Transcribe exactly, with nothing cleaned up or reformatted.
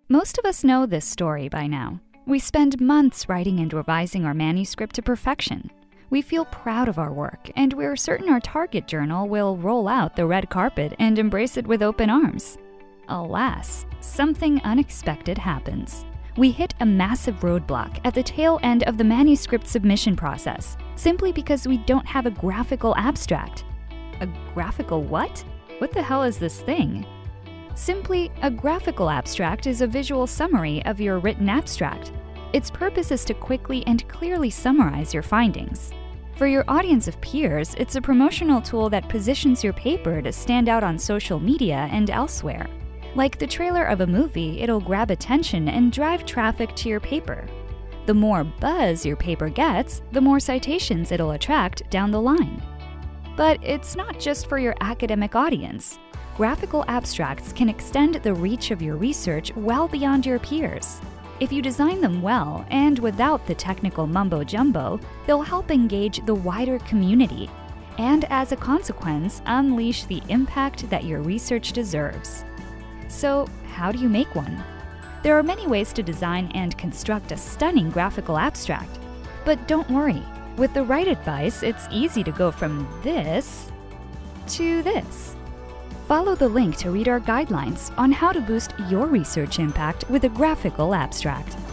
Most of us know this story by now. We spend months writing and revising our manuscript to perfection. We feel proud of our work, and we're certain our target journal will roll out the red carpet and embrace it with open arms. Alas, something unexpected happens. We hit a massive roadblock at the tail end of the manuscript submission process, simply because we don't have a graphical abstract. A graphical what? What the hell is this thing? Simply, a graphical abstract is a visual summary of your written abstract. Its purpose is to quickly and clearly summarize your findings. For your audience of peers, it's a promotional tool that positions your paper to stand out on social media and elsewhere. Like the trailer of a movie, it'll grab attention and drive traffic to your paper. The more buzz your paper gets, the more citations it'll attract down the line. But it's not just for your academic audience. Graphical abstracts can extend the reach of your research well beyond your peers. If you design them well and without the technical mumbo-jumbo, they'll help engage the wider community, and as a consequence, unleash the impact that your research deserves. So, how do you make one? There are many ways to design and construct a stunning graphical abstract. But don't worry, with the right advice, it's easy to go from this to this. Follow the link to read our guidelines on how to boost your research impact with a graphical abstract.